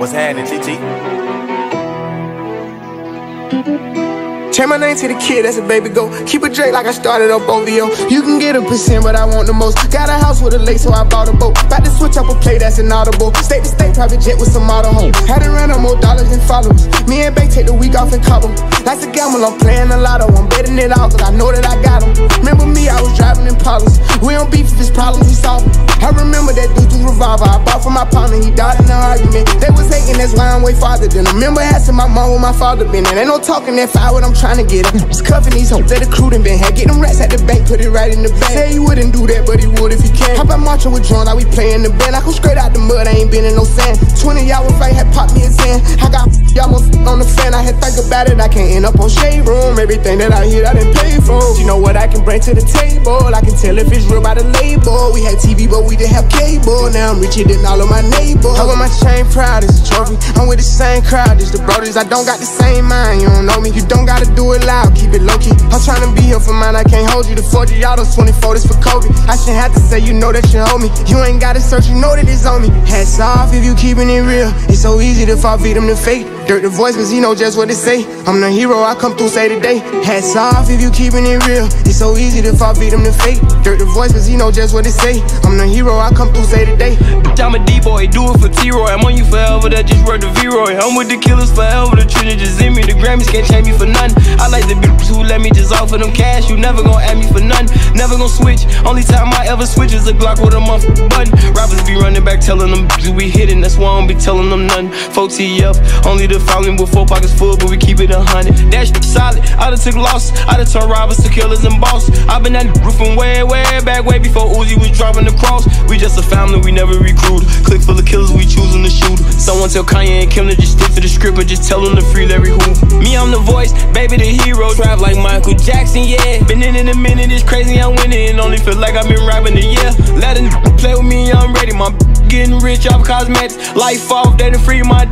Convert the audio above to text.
What's happening, TT? Change my name to the kid, that's a baby go. Keep it Drake like I started up OVO. You can get a percent, but I want the most. Got a house with a lake, so I bought a boat. About to switch up a play, that's inaudible. State to state, private jet with some auto home. Had to run up more dollars than followers. Me and Bay take the week off in Cabo. Life's a gamble, I'm playing a lotto. I'm betting it all, cause I know that I got them. Remember me, I was driving in Impalas. We don't beef if it's problems, we solve them. I remember that dude through revolver I bought for my partner, he died in an argument. They was hating, that's why I'm way farther than them. Remember asking my mom where my father been, and ain't no talking that fire, what I'm trying to get at. Just cuffing these hoes that the crew done been had. Get them rats at the bank, put it right in the bank. Say he wouldn't do that, but he would if he can. How about marching with drones, like we playing the band? I come straight out the mud, I ain't been in no sand. 20 y'all was fight, had popped me a Zan. I got y'all on the fan, I had think about it. I can't end up on shade room. Everything that I hear, I done paid for. You know what I can bring to the table? I can tell if it's real by the label. We had TV, but we didn't have cable. Now I'm richer than all of my neighbors. I wear my chain proud, it's a trophy. I'm with the same crowd, it's the brothers. I don't got the same mind, you don't know me. You don't gotta do it loud, keep it low key. I'm trying to be here for mine, I can't hold you. The 40 autos, 24, this for Kobe. I shouldn't have to say, you know that you hold me. You ain't gotta search, you know that it's on me. Hats off if you keeping it real. It's so easy to fall victim to fate. Dirt the voice, cause he know just what to say. I'm the hero, I come through, say today. Hats off if you keeping it real. It's so easy to fall victim to fate. Dirt the voice, cause he know just what to say. I'm the hero, I come through, say today. Bitch, I'm a D-boy, do it for T-Roy. I'm on you forever, that just worth the V-Roy. I'm with the killers forever, the Trinity just in me. The Grammys can't change me for none. I like the bitches who let me just offer them cash. You never gon' add me for none, never gon' switch. Only time I ever switch is a Glock with a motherfucking button. Rappers be running back telling them bitches we hitting, that's why I don't be telling them none. 4TF, only the following with 4 pockets full, but we keep it 100. That shit solid, I done took losses, I done turned robbers to killers and boss. I been at the roof from way back, way before Uzi was driving the cross. We just a family, we never recruit. Click full of killers, we choosing to shoot. Someone tell Kanye and Kim to just stick to the script, or just tell them to free Larry Hoover. Me, I'm the voice, baby the hero. Drive like Michael Jackson, yeah. Been in a minute, it's crazy, I'm winning. Only feel like I've been rapping a year. Let a play with me, I'm ready. My getting rich off cosmetics. Life off, they done free my